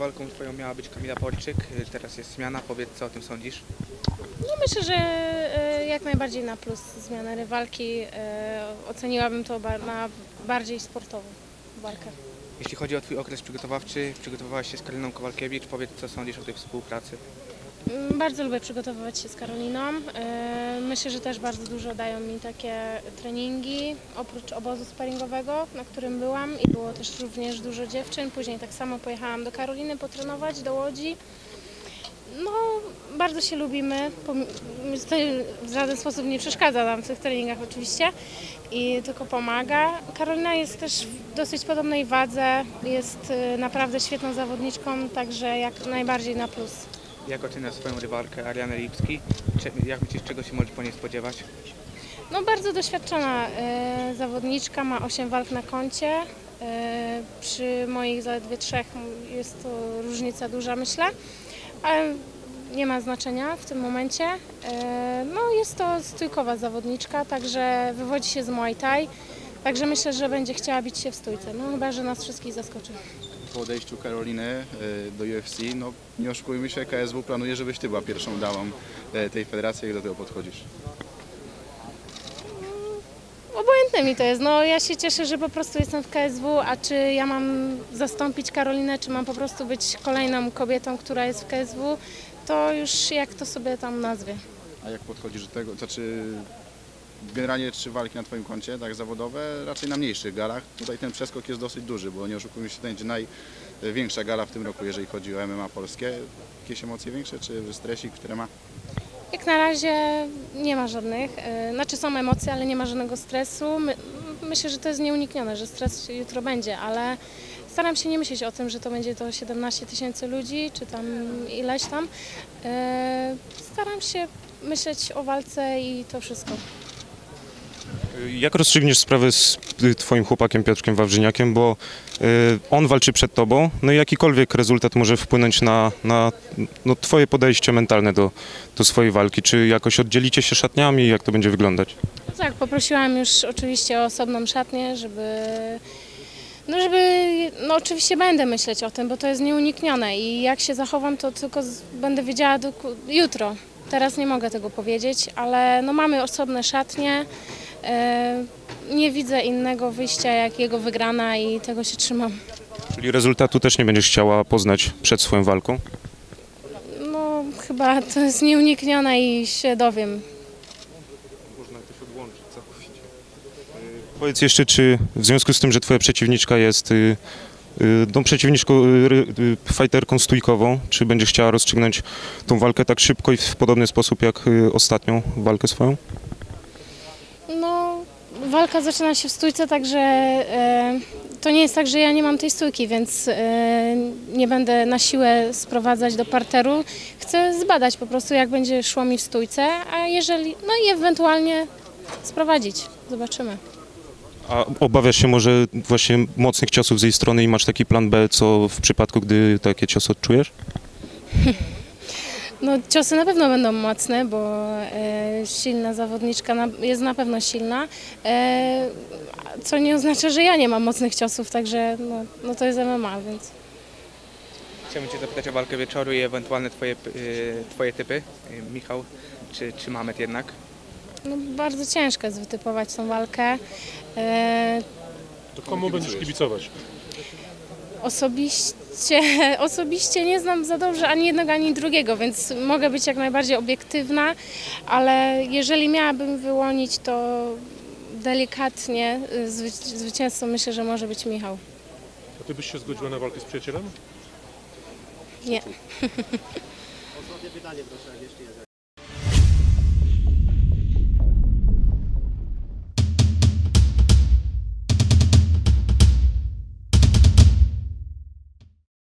rywalką twoją miała być Kamila Porczyk, teraz jest zmiana. Powiedz, co o tym sądzisz? No myślę, że jak najbardziej na plus zmiana rywalki. Oceniłabym to na bardziej sportową walkę. Jeśli chodzi o twój okres przygotowawczy, przygotowałaś się z Karoliną Kowalkiewicz. Powiedz, co sądzisz o tej współpracy? Bardzo lubię przygotowywać się z Karoliną. Myślę, że też bardzo dużo dają mi takie treningi, oprócz obozu sparingowego, na którym byłam i było też również dużo dziewczyn. Później tak samo pojechałam do Karoliny potrenować, do Łodzi. No, bardzo się lubimy. To w żaden sposób nie przeszkadza nam w tych treningach oczywiście i tylko pomaga. Karolina jest też w dosyć podobnej wadze, jest naprawdę świetną zawodniczką, także jak najbardziej na plus. Jak oceniasz swoją rywalkę Arianę Lipski? Jak myślisz, czego się możesz po niej spodziewać? No, bardzo doświadczona zawodniczka, ma 8 walk na koncie. Przy moich zaledwie 3 jest to różnica duża, myślę, ale nie ma znaczenia w tym momencie. No, jest to stójkowa zawodniczka, także wywodzi się z Muay Thai, także myślę, że będzie chciała bić się w stójce, no chyba że nas wszystkich zaskoczy. Po odejściu Karoliny do UFC, no nie oszukujmy się, KSW planuje, żebyś ty była pierwszą damą tej federacji. Jak do tego podchodzisz? Obojętne mi to jest. No, ja się cieszę, że po prostu jestem w KSW, a czy ja mam zastąpić Karolinę, czy mam po prostu być kolejną kobietą, która jest w KSW, to już jak to sobie tam nazwie. A jak podchodzisz do tego? Znaczy, generalnie 3 walki na twoim koncie, tak zawodowe, raczej na mniejszych galach. Tutaj ten przeskok jest dosyć duży, bo nie oszukujmy się, to będzie największa gala w tym roku, jeżeli chodzi o MMA polskie. Jakieś emocje większe, czy stresik, które ma? Jak na razie nie ma żadnych, znaczy są emocje, ale nie ma żadnego stresu. Myślę, że to jest nieuniknione, że stres jutro będzie, ale staram się nie myśleć o tym, że to będzie to 17 000 ludzi, czy tam ileś tam. Staram się myśleć o walce i to wszystko. Jak rozstrzygniesz sprawę z twoim chłopakiem Piotrkiem Wawrzyniakiem, bo on walczy przed tobą, no i jakikolwiek rezultat może wpłynąć na no, twoje podejście mentalne do swojej walki. Czy jakoś oddzielicie się szatniami, jak to będzie wyglądać? Tak, poprosiłam już oczywiście o osobną szatnię, no oczywiście będę myśleć o tym, bo to jest nieuniknione i jak się zachowam, to tylko będę wiedziała jutro. Teraz nie mogę tego powiedzieć, ale no mamy osobne szatnie. Nie widzę innego wyjścia jak jego wygrana i tego się trzymam. Czyli rezultatu też nie będziesz chciała poznać przed swoją walką? No chyba to jest nieuniknione i się dowiem. Można też odłączyć całkowicie. Powiedz jeszcze, czy w związku z tym, że twoja przeciwniczka jest przeciwniczką, fighterką stójkową, czy będziesz chciała rozstrzygnąć tą walkę tak szybko i w podobny sposób jak ostatnią walkę swoją? No, walka zaczyna się w stójce, także to nie jest tak, że ja nie mam tej stójki, więc nie będę na siłę sprowadzać do parteru. Chcę zbadać po prostu, jak będzie szło mi w stójce, a jeżeli, no i ewentualnie sprowadzić. Zobaczymy. A obawiasz się może właśnie mocnych ciosów z jej strony i masz taki plan B, co w przypadku, gdy takie ciosy odczujesz? No, ciosy na pewno będą mocne, bo silna zawodniczka jest na pewno silna, co nie oznacza, że ja nie mam mocnych ciosów, także no to jest MMA, więc... Chciałbym cię zapytać o walkę wieczoru i ewentualne twoje typy. Michał czy Mamet jednak? No, bardzo ciężko jest wytypować tą walkę. To komu będziesz kibicować? Osobiście nie znam za dobrze ani jednego, ani drugiego, więc mogę być jak najbardziej obiektywna, ale jeżeli miałabym wyłonić, to delikatnie zwycięzcą myślę, że może być Michał. A ty byś się zgodziła na walkę z przyjacielem? Nie. Ostatnie pytanie proszę, jak jeszcze jest.